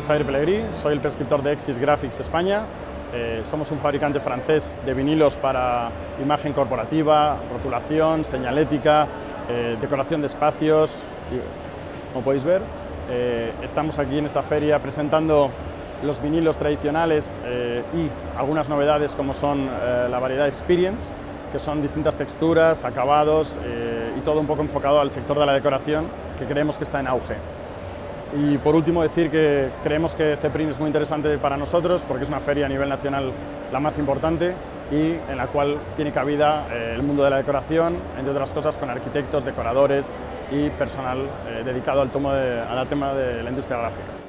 Javier Pellegrí, soy el prescriptor de Exis Graphics España. Somos un fabricante francés de vinilos para imagen corporativa, rotulación, señalética, decoración de espacios. Como podéis ver, estamos aquí en esta feria presentando los vinilos tradicionales y algunas novedades como son la variedad Experience, que son distintas texturas, acabados y todo un poco enfocado al sector de la decoración, que creemos que está en auge. Y por último decir que creemos que CEPRIN es muy interesante para nosotros porque es una feria a nivel nacional la más importante y en la cual tiene cabida el mundo de la decoración, entre otras cosas con arquitectos, decoradores y personal dedicado al tema de la industria gráfica.